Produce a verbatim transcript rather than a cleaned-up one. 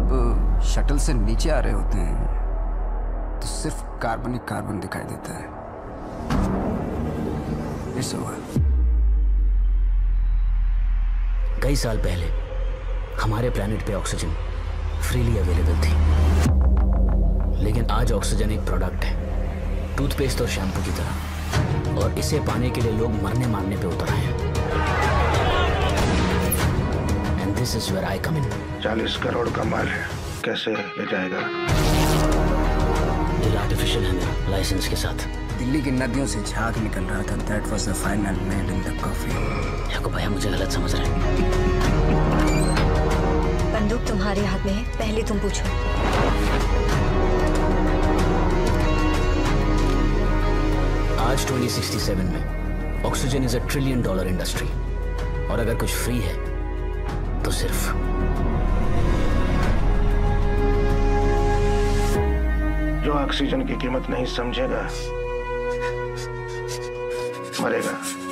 जब शटल से नीचे आ रहे होते हैं तो सिर्फ कार्बन ही कार्बन दिखाई देता है। It's over. कई साल पहले हमारे प्लेनेट पे ऑक्सीजन फ्रीली अवेलेबल थी, लेकिन आज ऑक्सीजन एक प्रोडक्ट है, टूथपेस्ट और शैम्पू की तरह, और इसे पाने के लिए लोग मरने मारने पे उतर आए हैं। And this is where I come in. चालीस करोड़ का माल है, कैसे ले जाएगा? ये आर्टिफिशियल है मेरा, लाइसेंस के साथ। दिल्ली की नदियों से झाग निकल रहा था। That was the final made in the coffee. Yakub भैया मुझे गलत समझ रहे हैं। बंदूक तुम्हारे हाथ में है, पहले तुम पूछो। आज ट्वेंटी सिक्सटी सेवन में oxygen is a trillion dollar industry, और अगर कुछ फ्री है तो सिर्फ जो ऑक्सीजन की कीमत नहीं समझेगा मरेगा।